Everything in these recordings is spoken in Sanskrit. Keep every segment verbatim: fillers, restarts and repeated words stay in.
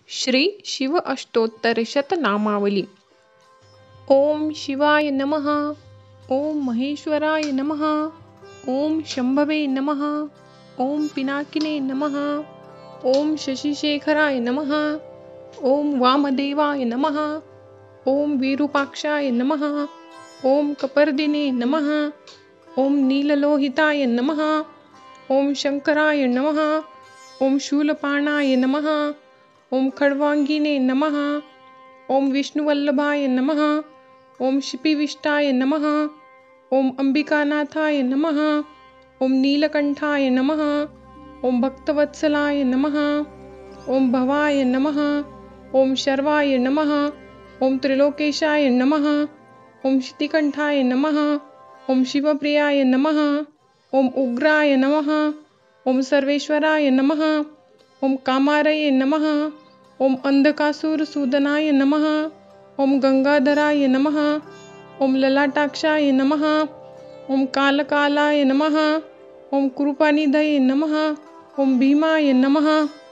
श्री शिव अष्टोत्तर शतनामावली। ओम शिवाय नमः। ओम महेश्वराय नमः। ओम शंभवे नमः। ओम पिनाकिने नमः। ओम शशिशेखराय नमः। ओम वामदेवाय नमः। ओम विरूपाक्षाय नमः। ओम कपर्दिने नमः। ओम नीललोहिताय नमः। ओम शंकराय नमः। ओम शूलपाणाय नमः। ओम खड्वांगिने नमः। ओम विष्णुवल्लभाय नमः। ओम शिपिविष्टाय नमः। ओम अंबिकानाथाय नमः। ओम नीलकंठाय नमः। ओम भक्तवत्सलाय नमः। ओम भवाय नमः। ओम शर्वाय नमः। ओम त्रिलोकेशाय नमः। ओम शितिकंठाय नमः। ओम शिवप्रियाय नमः। ओम उग्राय नमः। ओम सर्वेश्वराय नमः। ओम कामारये नमः। ओम अंधकासुरसूदनाय नमः। ओम गंगाधराय नमः। ओम ललाटाक्षाय नमः। ओम कालकालाय नमः। ओम कृपानिधये नमः। ओम भीमाय नमः।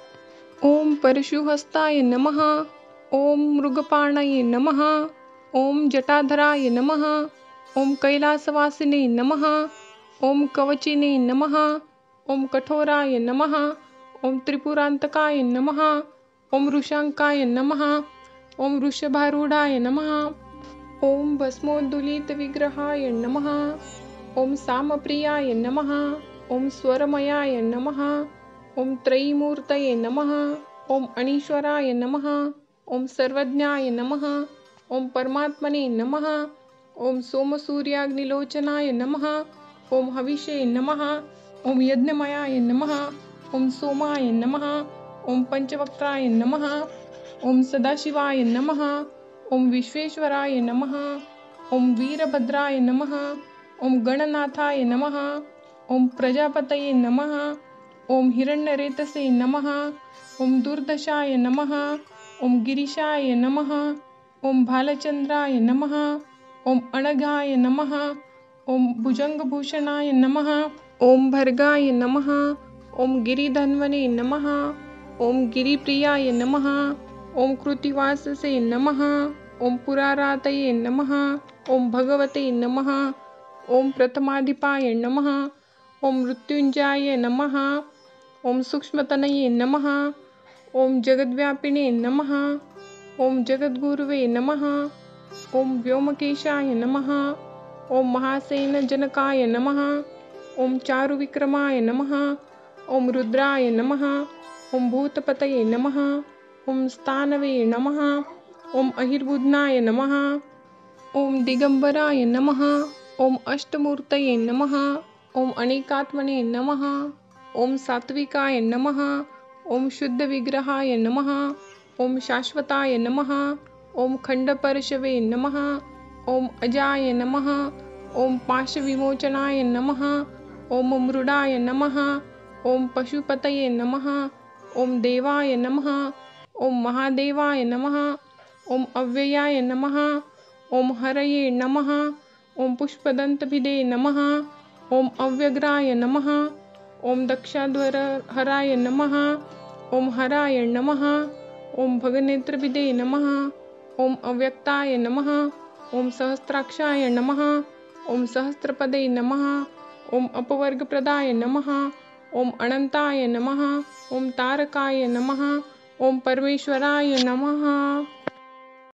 ओम परशुहस्ताय नमः। ओम मृगपाणये नमः। ओम जटाधराय नमः। ओम कैलासवासिने नमः। ओम कवचिने नमः। ओम कठोराय नमः। ओम त्रिपुरांतकाय नमः। ओम ऋषांकाय नमः। ओम वृषभारूढ़ाय नमः। ओम भस्मोद्दुलित विग्रहाय नमः। ओम सामप्रियाय नमः। ओम स्वरमयाय नमः। ओम त्रयीमूर्तये नमः। ओम अनीश्वराय नमः। ओम सर्वज्ञाय नमः। ओम परमात्मने नमः। ओम सोमसूर्याग्निलोचनाय नमः। ओम हविषे नमः। ओम यज्ञमयाय नमः। ओम सोमाय नमः। ओम पंचवक्त्राय नमः। ओम सदाशिवाय नमः। ओम विश्वेश्वराय नमः। ओम वीरभद्राय नमः। ओम गणनाथाय नमः। ओम प्रजापतये नमः। ओम हिरण्यरेतसे नमः। ओम दुर्दशाय नमः। ओम गिरीशाय नमः। ओम भालचंद्राय नमः। ओम अनघाय नमः। ओम भुजंगभूषणाय नमः। ओम भर्गाय नमः। ओम गिरिधन्वने नमः। ओम गिरिप्रियाय नमः। ओम कृत्तिवाससे नमः। ओम पुरारातये नमः। ओम भगवते नमः। ओम प्रथमाधिपाय नमः। ओम मृत्युंजयाय नमः। ओम सूक्ष्मतनये नमः। ओम जगद्व्यापिने नमः। ओम जगद्गुरुवे नमः। ओम व्योमकेशाय नमः। ओम महासेनजनकाय नमः। ओम चारुविक्रमाय नमः। ओम रुद्राय नमः। ओम भूतपतये नमः। ओम स्थानवे नमः। ओम अहिर्बुध्नाय नमः। ओम दिगंबराय नमः। ओम अष्टमूर्तये नमः। ओम अनेकात्मने नमः। ओम सात्विकाय नमः। ओम शुद्ध विग्रहाय नमः। ओम शाश्वताय नमः। ओम खंडपर्शवे नमः। ओम अजाय नमः। ओम पाशविमोचनाय नमः। ओम मृडाय नमः। ओम पशुपतये नमः। ओम देवाय नमः। ओम महादेवाय नमः। ओम अव्ययाय नमः। ओम हरये नमः। ओम पुष्पदंतभिदे नमः। ओम अव्यग्राय नमः। ओम दक्षाध्वरहराय नमः। ओम हराय नमः। ओम भगनेत्रभिदे नमः। ओम अव्यक्ताय नमः। ओम सहस्राक्षाय नमः। ओम सहस्रपदे नमः। ओम अपवर्गप्रदाय नमः। ओम अनंताय नमः। ओम तारकाय नमः। ओम परमेश्वराय नमः।